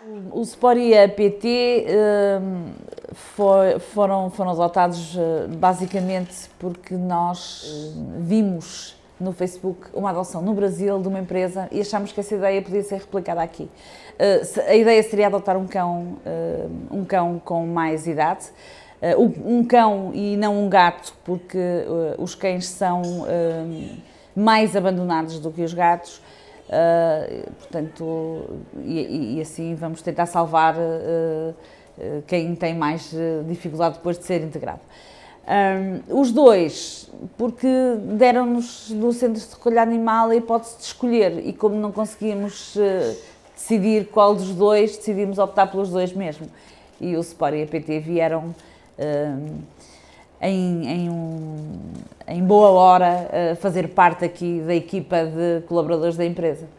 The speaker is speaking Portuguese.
O Sport e a PT foram adotados basicamente porque nós vimos no Facebook uma adoção no Brasil de uma empresa e achámos que essa ideia podia ser replicada aqui. A ideia seria adotar um cão com mais idade, um cão e não um gato, porque os cães são mais abandonados do que os gatos. Portanto, e assim vamos tentar salvar quem tem mais dificuldade depois de ser integrado. Os dois, porque deram-nos no Centro de Recolha Animal a hipótese de escolher e como não conseguíamos decidir qual dos dois, decidimos optar pelos dois mesmo. E o Sport e a PT vieram em boa hora fazer parte aqui da equipa de colaboradores da empresa.